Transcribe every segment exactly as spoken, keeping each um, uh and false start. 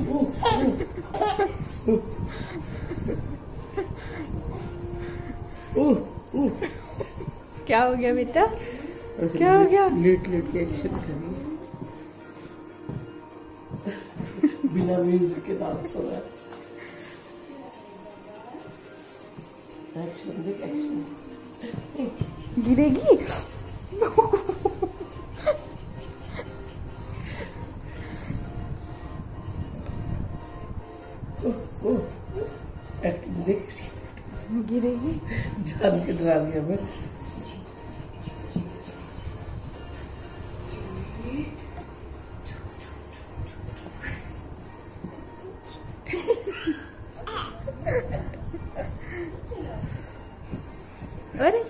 क्या हो गया बेटा? क्या हो गया? लेट लेट के एक्शन करिए बिना म्यूजिक के डांस हो रहा है। एक्शन देख, एक्शन। गिरेगी। एक्टिंग देख, गिरेगी। जान के डरा दिया मैं। अरे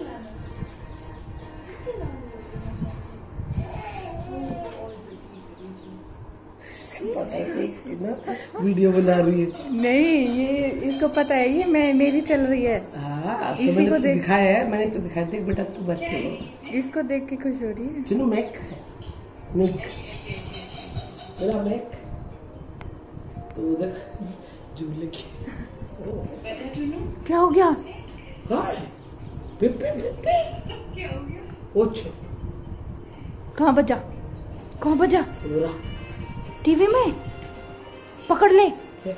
वीडियो बना रही है। नहीं, ये इसको पता है, ये मैं मेरी चल रही है। हाँ, तो इसी मैंने को तो देख दिखाया है, मैंने तो दिखाया। देख बेटा, तू बैठे इसको देख के खुश हो रही है। चुनो मैक मैक मेरा मैक तो उधर झूले की। क्या हो गया? पिप्पी पिप्पी ओछ कहाँ बजा? कहाँ बजा? पूरा टीवी में पकड़ ले।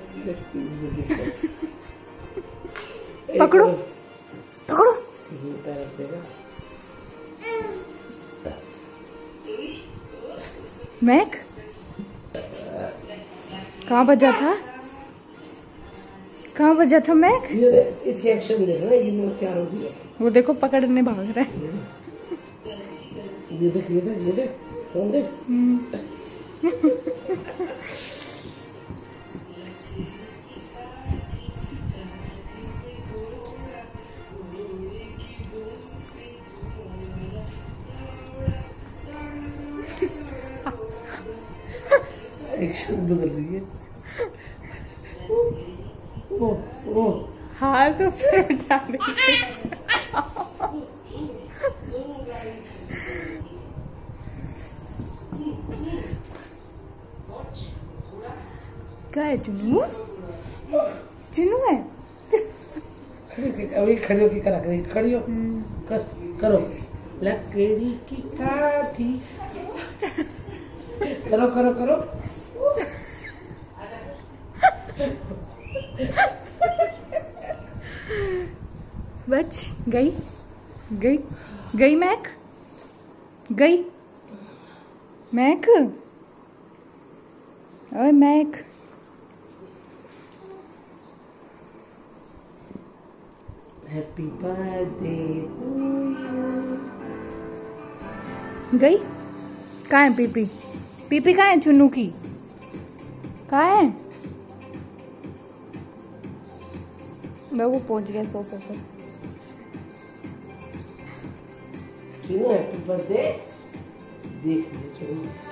पकड़ो पकड़ो। मैक कहाँ बजा था? कहाँ बजा था मैक? इसके एक्शन देख रहा है, ये लोग क्या हो रही है। वो देखो पकड़ने भाग रहा है। ये देख, ये देख, ये देख, कौन देख। एक्शन बदल रही है। ओ ओ हाथ ऊपर उठा रही है। क्या है? चुनू चुनू है। अभी खड़ी होके करा करी खड़ी हो कस करो लकड़ी की काठी करो करो करो। बच गई गई गई मैक गई मैक। ओए Mac happy birthday to you. गई कहाँ है पीपी? पीपी कहाँ है? चुन्नू की कहाँ है? वो पहुंच गया सोफे पर। हैप्पी बर्थडे देख लो।